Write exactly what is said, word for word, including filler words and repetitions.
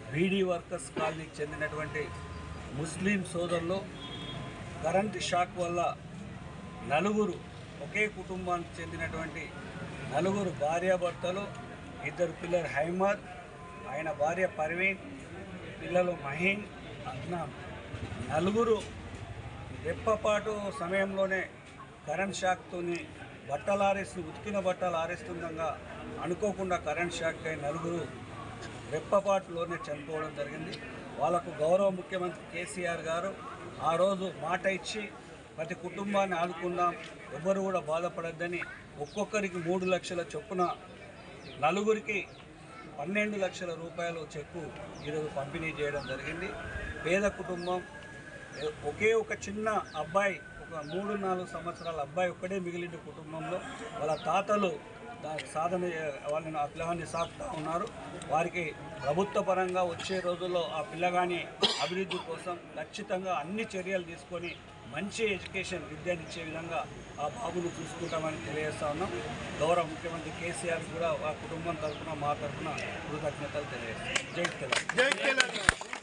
Beedi workers కాలనీకి చెందినటువంటి ముస్లిం సోదరులు కరెంటు షాక్ వల్ల నలుగురు ఒకే కుటుంబానికి చెందినటువంటి నలుగురు భార్యాభర్తలు, ఇద్దరు పిల్లలు హైమద్, ఆయన భార్య పర్వీన్, పిల్లలు మహీన్, అద్నాన్, నలుగురు రెప్పపాటు సమయంలోనే కరెంట్ షాక్తో బట్టలు ఆరేస్తూ ఉతికిన బట్టలు ఆరేస్తుండగా అనుకోకుండా కరెంట్ షాక్ అయి నలుగురు రెప్పపాటులోనే చనిపోవడం జరిగింది. వాళ్ళకు గౌరవ ముఖ్యమంత్రి కేసీఆర్ గారు ఆ రోజు మాట ఇచ్చి ప్రతి కుటుంబాన్ని ఆదుకుందాం, ఎవరు కూడా బాధపడద్దని ఒక్కొక్కరికి మూడు లక్షల చొప్పున నలుగురికి పన్నెండు లక్షల రూపాయలు చెక్కు ఈరోజు పంపిణీ చేయడం జరిగింది. పేద కుటుంబం, ఒకే ఒక చిన్న అబ్బాయి, ఒక మూడు నాలుగు సంవత్సరాల అబ్బాయి ఒక్కడే మిగిలిన కుటుంబంలో వాళ్ళ తాతలు సాధన వాళ్ళని ఆ పిల్లగాన్ని సాగుతూ ఉన్నారు. వారికి ప్రభుత్వ పరంగా వచ్చే రోజుల్లో ఆ పిల్లగాని అభివృద్ధి కోసం ఖచ్చితంగా అన్ని చర్యలు తీసుకొని మంచి ఎడ్యుకేషన్ విద్యనిచ్చే విధంగా ఆ బాబును చూసుకుంటామని తెలియజేస్తా ఉన్నాం. గౌరవ ముఖ్యమంత్రి కేసీఆర్ కూడా ఆ కుటుంబం తరఫున మా తరఫున కృతజ్ఞతలు తెలియజేస్తాం. జై తెలంగాణ.